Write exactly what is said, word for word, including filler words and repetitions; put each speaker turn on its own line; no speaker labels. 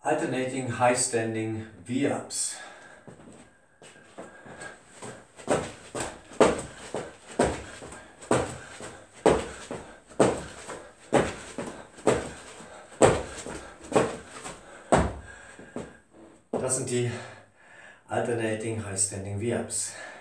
Alternating high standing V-ups. Das sind die Alternating High Standing V-ups.